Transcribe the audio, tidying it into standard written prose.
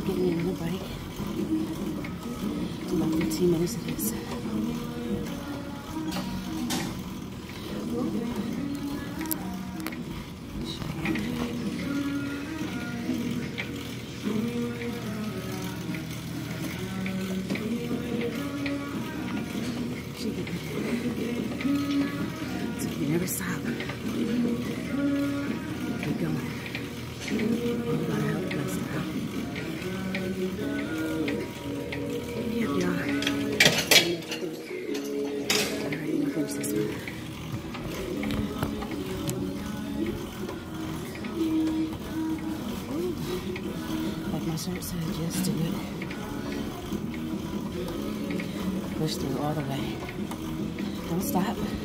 getting in the break. About 15 minutes it is. So you never stop. Keep going. Oh, we gotta help us now. Yep, y'all. Alright, I'm gonna finish this one. Like my shirt said, just do it. Push through all the way. Don't stop.